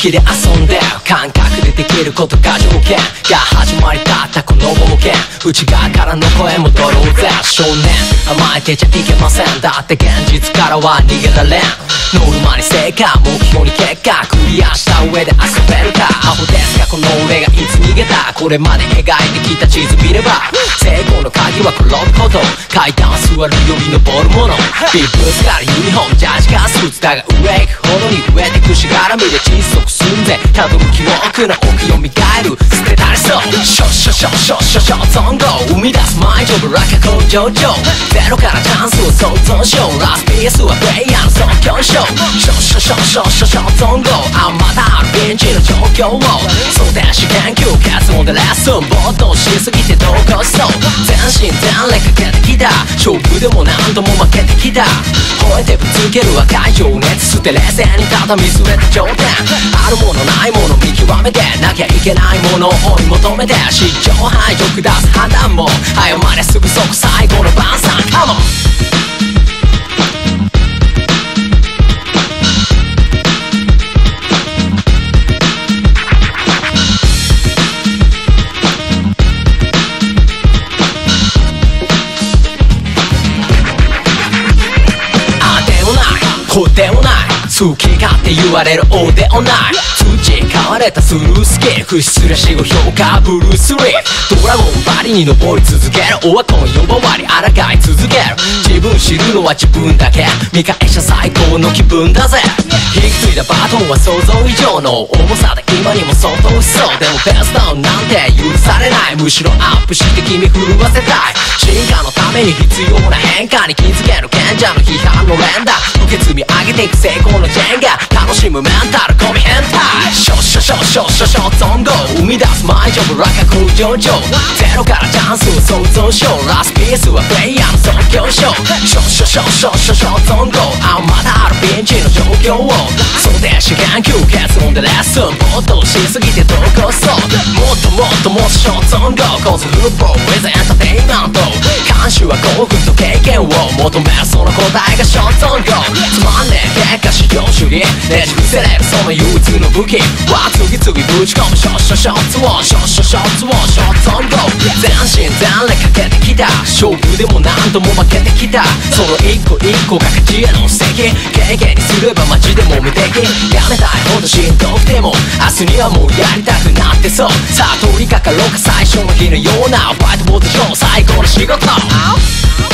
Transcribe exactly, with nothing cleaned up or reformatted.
気で遊んで感覚でできることが条件が始まりだったこの冒険。内側からの声も取ろうぜ少年、甘えてちゃいけません。だって現実からは逃げられん。ノルマに成果、目標に結果、クリアした上で遊べるか。アホですがこの俺がいつ逃げた。これまで描いてきた地図見れば成功の鍵は転ぶこと。階段座るより登るもの。ビーブスからユニフォームジャージかスーツだが上行くほどに増えてくしがらみで窒息寸前。たどる記憶の奥よみがえる捨てたりそう。ショッショショショショショゾンゴ生み出すマイジョブラケ工場長。ゼロからチャンスを想像しよう。ラスピースはプレイヤーの即興ショー。ショッショショショショショゾンゴあまたあるピンチの状況を想定し研究結論でレッスン。没頭しすぎてどうこそ全身全霊かけてきた。勝負でも何度も負けてきた。吠えてぶつける赤い情熱捨て冷静にただ見据えた頂点。あるものないもの見極めてなきゃいけないものを追い求めて失状排除下す判断も早まれすぐそこ最後の晩餐。カモンこでもない好き勝手言われるおでもない培われたスルースキル不失ら死後評価ブルース・リードラゴンバリに登り続けるオワコン呼ばわり抗い続ける。自分知るのは自分だけ見返した最高の気分だぜ。引き継いだバトンは想像以上の重さで今にも相当しそう。でもペースダウンなんて許されない。むしろアップして君震わせたい。進化のために必要な変化に気づける賢者の批判の連打。受け継ぎ上げていく成功のジェンガ楽しむメンタルゴミ変態。ショッショショショショショゾンゴ生み出すマイジョブラカ工場長。ゼロからチャンスを想像しよう。ラスピースはプレイヤーの即興ショー。ショッショショショショショゾンゴあまだあるピンチの状況を想定し研究結論でレッスン。没頭しすぎてどうこそもっともっともっとショーゾンゴコズフッボーウィズエンターテインメント。監視は興奮と経験を求めるその答えがショーゾンゴ。つまんねえ結果至上主義ねじ伏せれるその唯一の武器は次々ぶち込むショッショショッツをショッショショッツをショッゾンゴ全身全霊かけてきた。勝負でも何度も負けてきた。その一個一個が勝ちへの布石経験にすればマジでも無敵。やめたいほどしんどくても明日にはもうやりたくなってそう。さあ通りかかろうか最初の日のようなホワイトボード上最高の仕事。